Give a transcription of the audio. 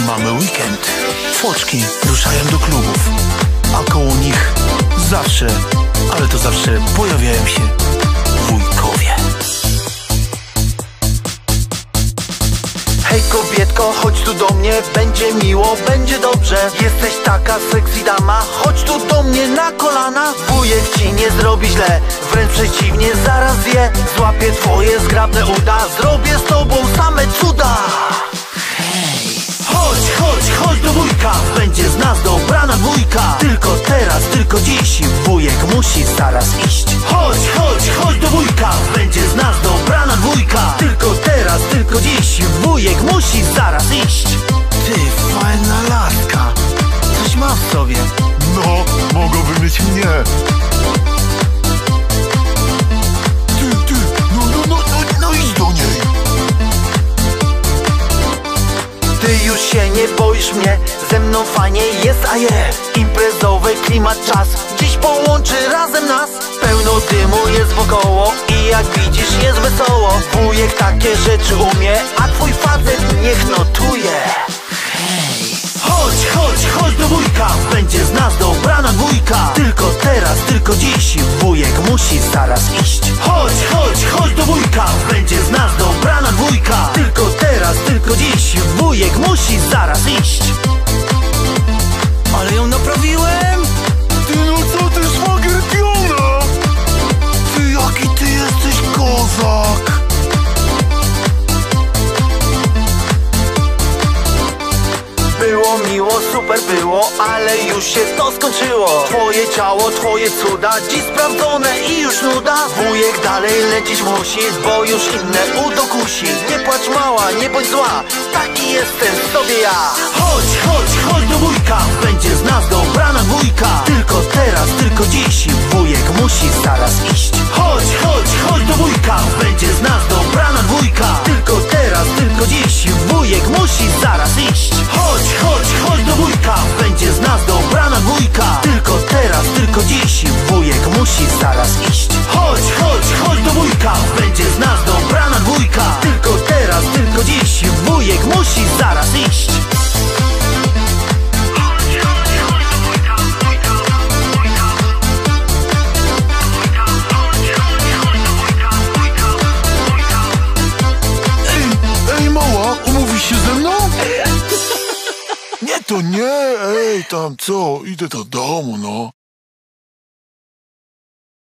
Mamy weekend. Foczki ruszają do klubów, a koło nich zawsze, ale to zawsze pojawiają się wujkowie. Hej kobietko, chodź tu do mnie, będzie miło, będzie dobrze. Jesteś taka sexy dama, chodź tu do mnie na kolana. Wujek ci nie zrobi źle, wręcz przeciwnie, zaraz je. Złapię twoje zgrabne uda, zrobię z tobą same cuda. Chodź, chodź, chodź do wujka, będzie z nas dobrana dwójka. Tylko teraz, tylko dziś, wujek musi zaraz iść. Chodź, chodź, chodź do wujka, będzie z nas dobrana dwójka. Tylko teraz, tylko dziś, wujek musi zaraz iść. Ty, fajna laska, coś ma w sobie. No, mogłoby mieć mnie. Ty, no idź do niej. Ty już się nie boisz mnie, ze mną fajnie jest, a je. Imprezowy klimat, czas dziś połączy razem nas. Pełno dymu jest wokoło i jak widzisz jest wesoło. Wujek takie rzeczy umie, a twój facet niech notuje. Chodź, chodź, chodź do wujka, będzie z nas dobrana dwójka. Tylko teraz, tylko dziś, wujek musi zaraz iść. Chodź, chodź, chodź do wujka, będzie z nas dobrana dwójka. Tylko teraz, tylko dziś, wujek musi zaraz iść. Ale ją naprawiłem! Ty, no co ty, szwagier piona? Ty, jaki ty jesteś kozak. Było miło, super było, ale już się to skończyło. Twoje ciało, twoje cuda, dziś sprawdzone i już nuda. Wujek dalej lecieć musi, bo już inne udokusi. Nie płacz mała, nie bądź zła, taki jestem sobie ja. Chodź, chodź, chodź do wujka, będzie z nas dobrana dwójka. Tylko teraz, tylko dziś, wujek musi zaraz iść. Chodź, chodź, chodź do wujka, będzie z nas dobrana dwójka. Tylko teraz, tylko dziś, wujek musi zaraz iść. Chodź, chodź, chodź do wujka, będzie z nas dobrana dwójka. Tylko teraz, tylko dziś, wujek musi zaraz iść. Chodź, chodź, chodź do wujka, będzie z nas dobrana dwójka. Tylko teraz, tylko dziś, wujek musi zaraz iść. Ej, mała, umówisz się ze mną? Nie, to nie, ej, tam co, idę do domu, no.